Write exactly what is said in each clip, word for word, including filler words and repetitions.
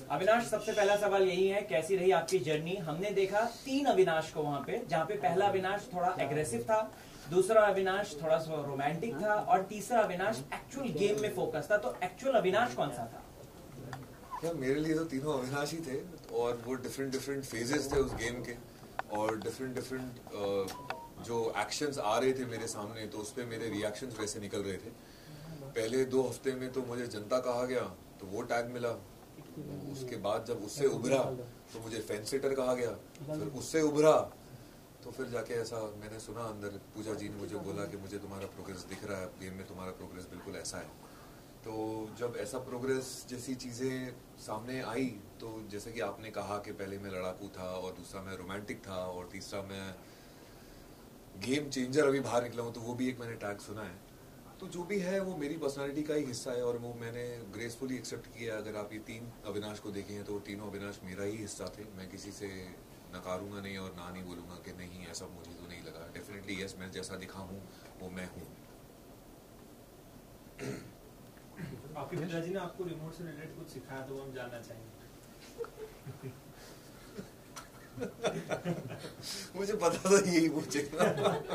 अविनाश, सबसे पहला सवाल यही है, कैसी रही आपकी जर्नी? हमने देखा तीन अविनाश को वहाँ पे, जहाँ पे पहला अविनाश थोड़ा एग्रेसिव था, दूसरा अविनाश थोड़ा सा रोमांटिक था और तीसरा अविनाश एक्चुअल गेम में फोकस था। तो एक्चुअल अविनाश कौन सा था? क्या मेरे लिए तो तीनों अविनाश ही थे और वो डिफरेंट डिफरेंट फेजेस थे उस गेम के और डिफरेंट डिफरेंट जो एक्शंस आ रहे थे मेरे सामने, तो उस पर मेरे रिएक्शंस वैसे निकल रहे थे। पहले दो हफ्ते में तो मुझे जनता कहा गया तो वो टैग मिला, उसके बाद जब उससे उभरा तो मुझे फेंसिटर कहा गया, फिर उससे उभरा तो फिर जाके ऐसा मैंने सुना अंदर, पूजा जी ने मुझे बोला कि मुझे तुम्हारा प्रोग्रेस दिख रहा है, गेम में तुम्हारा प्रोग्रेस बिल्कुल ऐसा है। तो जब ऐसा प्रोग्रेस जैसी चीज़ें सामने आई तो जैसे कि आपने कहा कि पहले मैं लड़ाकू था और दूसरा मैं रोमांटिक था और तीसरा मैं गेम चेंजर अभी बाहर निकला हूँ, तो वो भी एक मैंने टैग सुना है। तो जो भी है वो मेरी पर्सनालिटी का ही हिस्सा है और वो मैंने ग्रेसफुली एक्सेप्ट किया। अगर आप ये तीन अविनाश को देखें तो तीनों अविनाश मेरा ही हिस्सा थे। मैं किसी से नकारूंगा नहीं और ना नहीं बोलूंगा कि नहीं ऐसा मुझे तो नहीं लगा। डेफिनेटली यस, मैं जैसा दिखा हूँ वो मैं हूँ। आपके पिताजी ने आपको रिमोट से रिलेटेड कुछ सिखाया तो हम जानना चाहेंगे। मुझे पता था यही पूछेगा।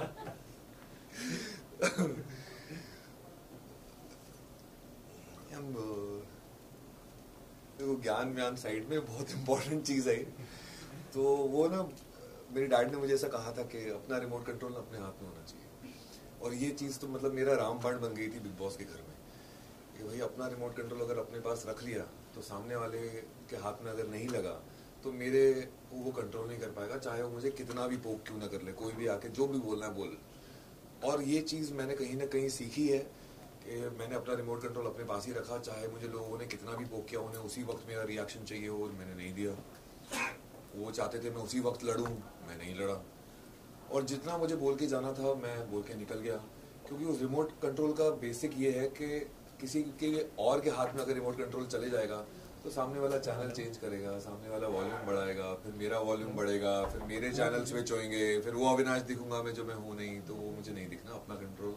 देखो ज्ञान व्यान साइड में बहुत इंपॉर्टेंट चीज है। तो वो ना मेरे डैड ने मुझे ऐसा कहा था कि अपना रिमोट कंट्रोल अपने हाथ में होना चाहिए, और ये चीज तो मतलब मेरा रामबाण बन गई थी बिग बॉस के घर में कि भाई अपना रिमोट कंट्रोल अगर अपने पास रख लिया तो सामने वाले के हाथ में अगर नहीं लगा तो मेरे वो कंट्रोल नहीं कर पाएगा, चाहे वो मुझे कितना भी पोक क्यों ना कर ले, कोई भी आके जो भी बोलना है बोल। और ये चीज मैंने कहीं ना कहीं सीखी है कि मैंने अपना रिमोट कंट्रोल अपने पास ही रखा, चाहे मुझे लोगों ने कितना भी पोक किया, उन्हें उसी वक्त मेरा रिएक्शन चाहिए हो और मैंने नहीं दिया। वो चाहते थे मैं उसी वक्त लड़ूं, मैं नहीं लड़ा। और जितना मुझे बोल के जाना था मैं बोल के निकल गया, क्योंकि उस रिमोट कंट्रोल का बेसिक ये है कि किसी के और के हाथ में अगर रिमोट कंट्रोल चले जाएगा तो सामने वाला चैनल चेंज करेगा, सामने वाला वॉल्यूम बढ़ाएगा, फिर मेरा वॉल्यूम बढ़ेगा, फिर मेरे चैनल स्विच होंगे, फिर वो अविनाश दिखूंगा मैं जो मैं हूँ नहीं। तो वो मुझे नहीं दिखना। अपना कंट्रोल,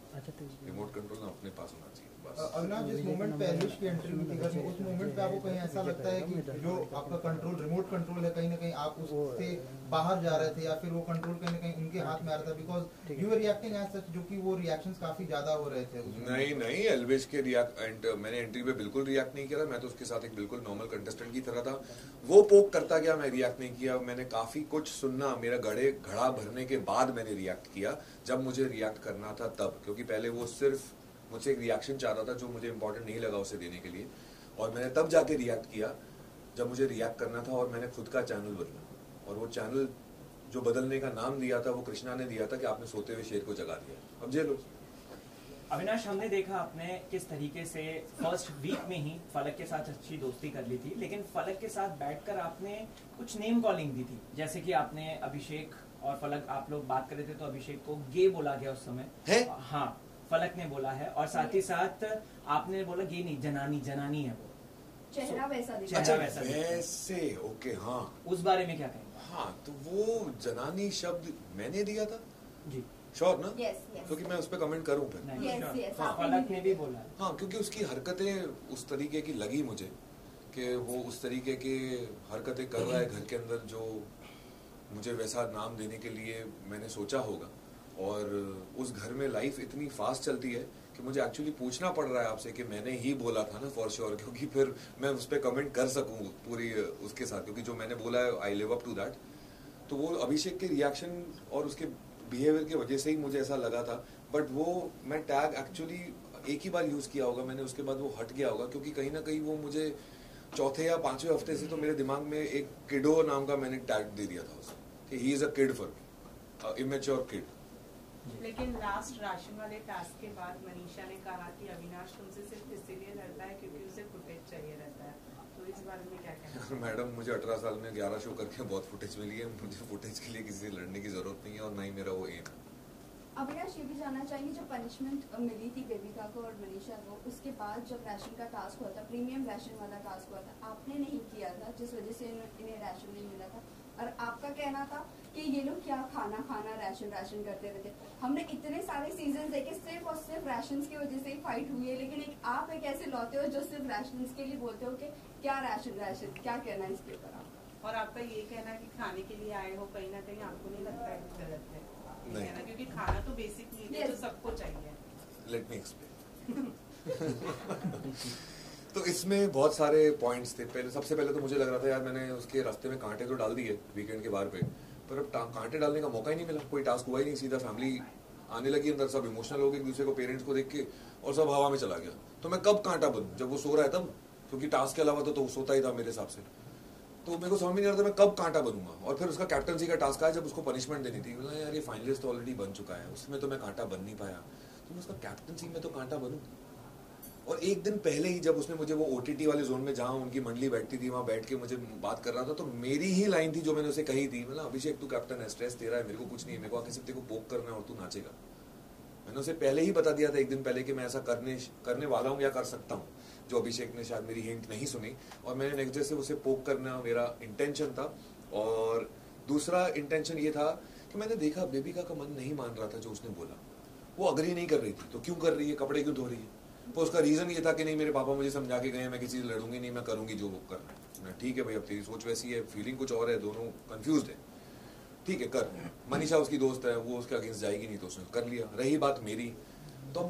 रिमोट कंट्रोल ना अपने पास होना चाहिए बस। अविनाश, जिस मोमेंट पे एलविश की एंट्री हुई थी घर में, उस मोमेंट पे आपको कहीं ऐसा लगता है कि जो आपका कंट्रोल रिमोट कंट्रोल है कहीं ना कहीं आप उससे बाहर जा रहे थे या फिर वो कंट्रोल कहीं ना कहीं उनके हाथ में आ रहा था? Because you were reacting as such, जो कि वो रिएक्शंस काफी ज्यादा हो रहे थे। नहीं नहीं, एलविश के रिएक्ट मैंने एंट्री पे बिल्कुल रिएक्ट नहीं किया था। मैं तो उसके साथ एक बिल्कुल नॉर्मल कंटेस्टेंट की तरह था। वो पोक करता गया, मैं रिएक्ट नहीं किया। मैंने काफी कुछ सुनना, मेरा घड़े घड़ा भरने के बाद मैंने रिएक्ट किया, जब मुझे रिएक्ट करना था तब। क्योंकि पहले वो सिर्फ मुझसे एक रिएक्शन चाहता था जो मुझे इंपॉर्टेंट नहीं लगा उसे देने के लिए, और मैंने तब जाके रिएक्ट किया जब मुझे रिएक्ट करना था। और मैंने खुद का चैनल बदला, और वो चैनल जो बदलने का नाम दिया था वो कृष्णा ने दिया था कि आपने सोते हुए शेर को जगा दिया। अब जेलो। अविनाश, हमने देखा आपने किस तरीके से फर्स्ट वीक में ही फलक के साथ अच्छी दोस्ती कर ली थी, लेकिन फलक के साथ बैठकर आपने कुछ नेम कॉलिंग दी थी, जैसे कि आपने अभिषेक और फलक, आप लोग बात कर रहे थे तो अभिषेक को गे बोला गया उस समय है? हाँ, फलक ने बोला है। और साथ ही साथ आपने बोला गे नहीं, जनानी जनानी है वो, चेहरा वैसा दिखता है। अच्छा वैसा वैसे, ओके हाँ। उस बारे में क्या कहेंगे? हाँ, तो वो जनानी शब्द मैंने दिया था जी, श्योर ना? yes, yes. क्योंकि मैं उस पर कमेंट करूं फिर। yes, yes, हाँ, फलक ने भी बोला। हाँ, क्योंकि उसकी हरकतें उस तरीके की लगी मुझे कि वो उस तरीके की हरकतें कर रहा है घर के अंदर जो मुझे वैसा नाम देने के लिए मैंने सोचा होगा। और उस घर में लाइफ इतनी फास्ट चलती है कि मुझे एक्चुअली पूछना पड़ रहा है आपसे कि मैंने ही बोला था ना फॉर श्योर, क्योंकि फिर मैं उस पर कमेंट कर सकूं पूरी उसके साथ, क्योंकि जो मैंने बोला है I live up to that. तो वो अभिषेक के रिएक्शन और उसके बिहेवियर की वजह से ही मुझे ऐसा लगा था। बट वो मैं टैग एक्चुअली एक ही बार यूज किया होगा मैंने, उसके बाद वो हट गया होगा, क्योंकि कहीं ना कहीं वो मुझे चौथे या पांचवें हफ्ते से तो मेरे दिमाग में एक किडो नाम का मैंने टैग दे दिया था उसे कि he is a kid for me, immature kid. लेकिन लास्ट राशन वाले टास्क के बाद मनीषा ने कहा कि अविनाश तुमसे सिर्फ इसीलिए लड़ता है क्योंकि उसे फुटेज चाहिए रहता है, तो इस बारे में क्या कहना है? मैडम, मुझे अठारह साल में ग्यारह शो करके बहुत फुटेज मिली है, मुझे फुटेज के लिए किसी से लड़ने की जरूरत नहीं है और ना ही मेरा वो एम है। अविनाश, ये भी जानना चाहिए, जो पनिशमेंट मिली थी बेबिका को और मनीषा को, उसके बाद जब राशन का टास्क हुआ था, प्रीमियम राशन वाला टास्क हुआ था, आपने नहीं किया था जिस वजह से इन्हें राशन नहीं मिला था, और आपका कहना था कि ये लोग क्या खाना खाना राशन राशन करते रहते। हमने इतने सारे सीजन देखे सिर्फ और सिर्फ राशन की वजह से ही फाइट हुई है, लेकिन एक आप एक ऐसे लौते हो जो सिर्फ राशन के लिए बोलते हो कि क्या राशन राशन क्या कहना है इसके ऊपर आपका? और आपका ये कहना कि खाने के लिए आए हो, कहीं ना कहीं आपको नहीं लगता है गलत है नहीं। कहना, क्योंकि खाना तो बेसिक नीड है जो सबको चाहिए। Let me explain. तो इसमें बहुत सारे पॉइंट्स थे। पहले सबसे पहले तो मुझे लग रहा था यार मैंने उसके रास्ते में कांटे तो डाल दिए वीकेंड के बार पे, पर अब कांटे डालने का मौका ही नहीं मिला, कोई टास्क हुआ ही नहीं। सीधा फैमिली आने लगी अंदर, सब इमोशनल हो गए एक दूसरे को, पेरेंट्स को देख के, और सब हवा में चला गया। तो मैं कब कांटा बनूं? जब वो सो रहा है तब, क्योंकि टास्क के अलावा तो, तो सोता ही था मेरे हिसाब से। तो मेरे को समझ में नहीं आ रहा था मैं कब कांटा बनूंगा। और फिर उसका कैप्टनसी का टास्क आया जब उसको पनिशमेंट देनी थी। बोला यार ये फाइनलिस्ट तो ऑलरेडी बन चुका है, उसमें तो मैं कांटा बन नहीं पाया, तो मैं उसका कैप्टनसी में तो कांटा बनूं। और एक दिन पहले ही जब उसने मुझे वो ओटीटी वाले जोन में जहां उनकी मंडली बैठती थी वहां बैठ के मुझे बात कर रहा था, तो मेरी ही लाइन थी जो मैंने उसे कही थी, मतलब अभिषेक तू कैप्टन है, स्ट्रेस तेरा है, मेरे को कुछ नहीं है, मेरे को आके सिर्फ तेरे को पोक करना है और तू नाचेगा। मैंने उसे पहले ही बता दिया था एक दिन पहले कि मैं ऐसा करने करने वाला हूँ या कर सकता हूँ, जो अभिषेक ने शायद मेरी हिंट नहीं सुनी। और मैंने नेक्स्ट डे से उसे पोक करना मेरा इंटेंशन था। और दूसरा इंटेंशन ये था कि मैंने देखा बेबिका का मन नहीं मान रहा था जो उसने बोला, वो अग्री नहीं कर रही थी। तो क्यों कर रही है, कपड़े क्यों धो रही है? तो उसका रीजन ये था कि नहीं मेरे पापा मुझे समझा के गए, मैं किसी से लड़ूंगी नहीं, मैं करूंगी जो वो करना है। ठीक है भाई, अब तेरी सोच वैसी है, फीलिंग कुछ और है, दोनों कंफ्यूज है, ठीक है कर। मनीषा उसकी दोस्त है, वो उसके अगेंस्ट जाएगी नहीं, तो उसने कर लिया। रही बात मेरी, तो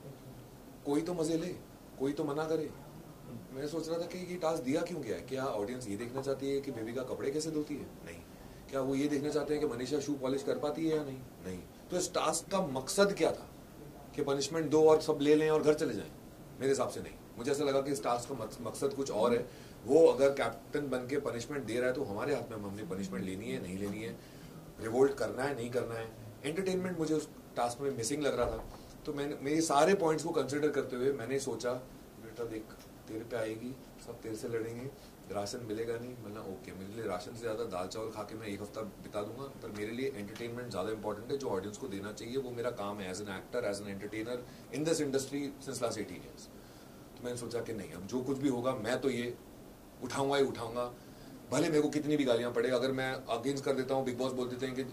कोई तो मजे ले, कोई तो मना करे। मैं सोच रहा था कि ये टास्क दिया क्यों गया है? क्या ऑडियंस ये देखना चाहती है कि बेबिका कपड़े कैसे धोती है? नहीं। क्या वो ये देखना चाहते हैं कि मनीषा शू पॉलिश कर पाती है या नहीं? नहीं। तो इस टास्क का मकसद क्या था कि पनिशमेंट दो और सब ले लें और घर चले जाएं? मेरे हिसाब से नहीं। मुझे ऐसा लगा कि इस टास्क का मकसद कुछ और है। वो अगर कैप्टन बन के पनिशमेंट दे रहा है तो हमारे हाथ में, हमने पनिशमेंट लेनी है नहीं लेनी है, रिवोल्ट करना है नहीं करना है। एंटरटेनमेंट मुझे उस टास्क में मिसिंग लग रहा था। तो मैंने मेरे सारे पॉइंट्स को कंसिडर करते हुए मैंने सोचा बेटा देख तेरे पे आएगी, सब तेरे से लड़ेंगे, राशन मिलेगा नहीं, मतलब ओके मेरे लिए राशन से ज्यादा दाल चावल खा के मैं एक हफ्ता बिता दूंगा, पर मेरे लिए एंटरटेनमेंट ज्यादा इंपॉर्टेंट है जो ऑडियंस को देना चाहिए, वो मेरा काम है as an actor, as an entertainer in this industry since last eighteen years. तो मैंने सोचा कि नहीं, अब जो कुछ भी होगा मैं तो ये उठाऊंगा ही उठाऊंगा, भले मेरे को कितनी भी गालियां पड़े। अगर मैं अगेंस्ट कर देता हूँ, बिग बॉस बोल देते हैं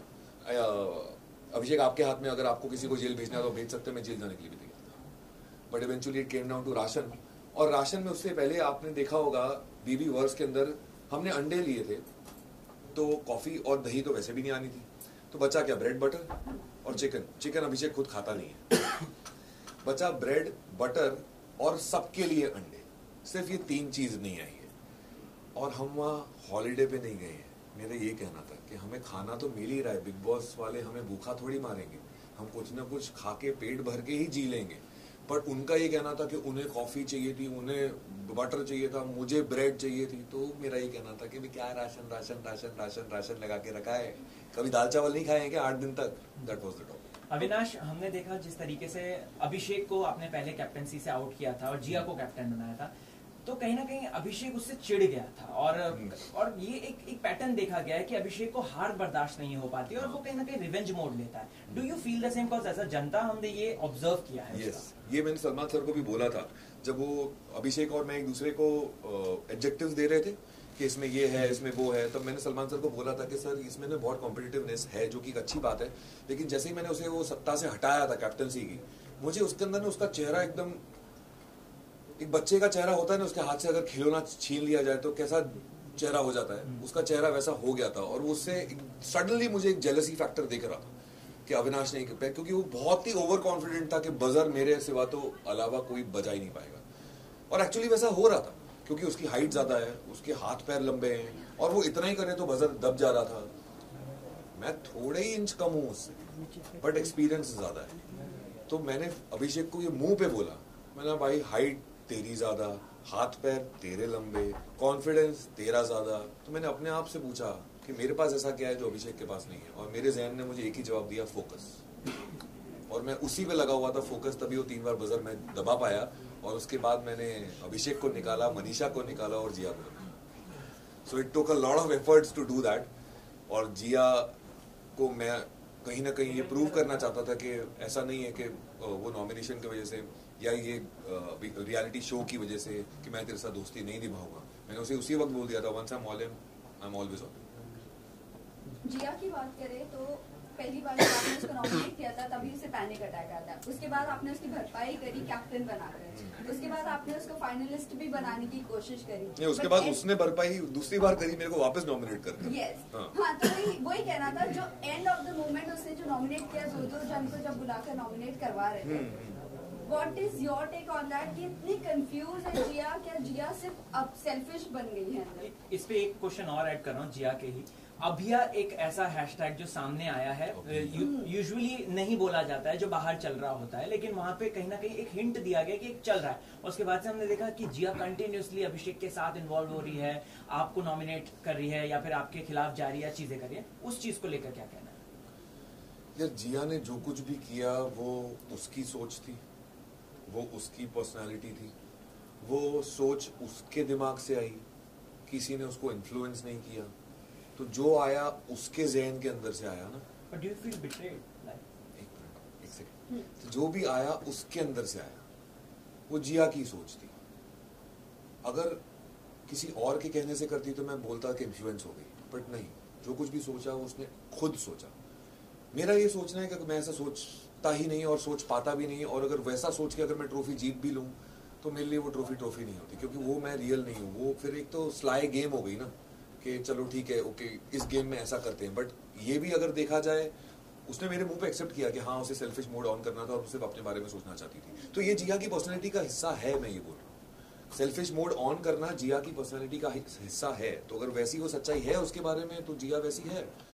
कि अभिषेक आपके हाथ में, अगर आपको किसी को जेल भेजना है तो भेज सकते हैं, मैं जेल जाने के लिए भी तैयार था। But eventually it came down to ration. और राशन में उससे पहले आपने देखा होगा बीबी वर्स के अंदर हमने अंडे लिए थे, तो कॉफी और दही तो वैसे भी नहीं आनी थी, तो बचा क्या, ब्रेड बटर और चिकन। चिकन अभिषेक खुद खाता नहीं है, बचा ब्रेड बटर और सबके लिए अंडे। सिर्फ ये तीन चीज नहीं आई है। और हम वहाँ हॉलीडे पे नहीं गए हैं। मेरा ये कहना था कि हमें खाना तो मिल ही रहा है, बिग बॉस वाले हमें भूखा थोड़ी मारेंगे, हम कुछ ना कुछ खा के पेट भर के ही जी लेंगे। बट उनका ये कहना था कि उन्हें कॉफी चाहिए थी, उन्हें बटर चाहिए था, मुझे ब्रेड चाहिए थी। तो मेरा ये कहना था कि भी क्या ration ration ration ration ration लगा के रखा है, कभी दाल चावल नहीं खाए हैं क्या आठ दिन तक? That was the topic. Avinash, हमने देखा जिस तरीके से अभिषेक को आपने पहले कैप्टनसी से आउट किया था और जिया को कैप्टन बनाया था, तो कहीं ना कहीं अभिषेक उससे चिढ़ गया था। और और ये एक एक पैटर्न देखा गया है कि अभिषेक को हार बर्दाश्त नहीं हो पाती और वो कहीं ना कहीं रिवेंज मोड लेता है। Do you feel the same? Because as a जनता हमने ये ऑब्जर्व किया है। yes, ये मैंने सलमान सर को भी बोला था जब वो अभिषेक और मैं एक दूसरे को एडजेक्टिव्स दे रहे थे कि इसमें ये है, इसमें वो है, तब मैंने सलमान सर को बोला था कि सर इसमें ना बहुत कॉम्पिटिटिवनेस है, जो कि एक अच्छी बात है, लेकिन जैसे ही मैंने उसे वो सत्ता से हटाया था कैप्टनसी की, मुझे उसके अंदर ना उसका चेहरा एकदम, एक बच्चे का चेहरा होता है ना, उसके हाथ से अगर खिलौना छीन लिया जाए तो कैसा चेहरा हो जाता है, उसका चेहरा वैसा हो गया था। और उससे सडनली मुझे एक जेलसी फैक्टर दिख रहा था कि अविनाश नहीं कर पाया, क्योंकि वो बहुत ही ओवर कॉन्फिडेंट था कि बजर मेरे सिवा तो अलावा कोई बजा ही नहीं पाएगा। और एक्चुअली वैसा हो रहा था क्योंकि उसकी हाइट ज्यादा है, उसके हाथ पैर लंबे हैं, और वो इतना ही करे तो बजर दब जा रहा था। मैं थोड़े ही इंच कम हूं उससे, बट एक्सपीरियंस ज्यादा है। तो मैंने अभिषेक को ये मुंह पे बोला, मैंने भाई हाइट तेरी ज्यादा, हाथ पैर तेरे लंबे, कॉन्फिडेंस तेरा ज्यादा। तो मैंने अपने आप से पूछा कि मेरे पास ऐसा क्या है जो अभिषेक के पास नहीं है, और मेरे जहन ने मुझे एक ही जवाब दिया, फोकस। और मैं उसी पे लगा हुआ था, फोकस, तभी वो तीन बार बजर मैं दबा पाया। और उसके बाद मैंने अभिषेक को निकाला, मनीषा को निकाला और जिया को निकाला। So it took a lot of efforts to do that. और जिया को मैं कहीं ना कहीं ये प्रूव करना चाहता था कि ऐसा नहीं है कि वो नॉमिनेशन की वजह से या ये रियलिटी शो की वजह से कि मैं तेरे साथ दोस्ती नहीं निभाऊंगा। मैंने उसे उसी वक्त बोल दिया था, once I am all in, I am always all in. Jiya की बात करें तो पहली बार जब आपने उसको नॉमिनेट किया था तभी उसे पैनिक अटैक आता है। उसके बाद आपने उसकी भरपाई करी कैप्टन बनाकर, उसके बाद आपने उसको फाइनलिस्ट भी बनाने की कोशिश करी। नहीं, उसके बाद उसने भरपाई दूसरी बार करी, मेरे को वापस नॉमिनेट कर दिया। यस हाँ। हाँ, तो वही वही कहना था, जो एंड ऑफ द मोमेंट उसने जो नॉमिनेट किया, दो दो जन को जब बुलाकर नॉमिनेट करवा रहे थे, what is your take on that कि इतनी कंफ्यूज है जिया? क्या जिया सिर्फ अब सेल्फिश बन गई है अंदर? इस पे एक क्वेश्चन और ऐड कर रहा हूँ जिया के ही। अभिया एक ऐसा हैशटैग जो सामने आया है, यूजुअली नहीं बोला जाता है, जो बाहर चल रहा होता है, लेकिन वहां पे कहीं ना कहीं एक हिंट दिया गया कि एक चल रहा है। उसके बाद से हमने देखा कि जिया कंटिन्यूसली अभिषेक के साथ इन्वॉल्व हो रही है, आपको नॉमिनेट कर रही है या फिर आपके खिलाफ जा रही है, चीजें कर रही है। उस चीज को लेकर क्या कहना है? यार जिया ने जो कुछ भी किया वो उसकी सोच थी, वो उसकी पर्सनालिटी थी, वो सोच उसके दिमाग से आई, किसी ने उसको इन्फ्लुएंस नहीं किया। तो जो आया उसके ज़हन के अंदर से आया ना। But do you feel betrayed? एक मिनट, एक सेकंड। तो जो भी आया उसके अंदर से आया, वो जिया की सोच थी। अगर किसी और के कहने से करती तो मैं बोलता कि इन्फ्लुएंस हो गई, बट नहीं, जो कुछ भी सोचा वो उसने खुद सोचा। मेरा ये सोचना है कि मैं ऐसा सोचता ही नहीं और सोच पाता भी नहीं, और अगर वैसा सोच के अगर मैं ट्रॉफी जीत भी लूं तो मेरे लिए वो ट्रॉफी ट्रॉफी नहीं होती, क्योंकि वो मैं रियल नहीं हूँ। वो फिर एक तो स्लाई गेम हो गई ना, कि चलो ठीक है, ओके इस गेम में ऐसा करते हैं। बट ये भी अगर देखा जाए, उसने मेरे मुंह पे एक्सेप्ट किया कि हाँ उसे सेल्फिश मोड ऑन करना था और सिर्फ अपने बारे में सोचना चाहती थी। तो ये जिया की पर्सनैलिटी का हिस्सा है, मैं ये बोल रहा हूँ। सेल्फिश मोड ऑन करना जिया की पर्सनैलिटी का हिस्सा है। तो अगर वैसी वो सच्चाई है उसके बारे में, तो जिया वैसी है।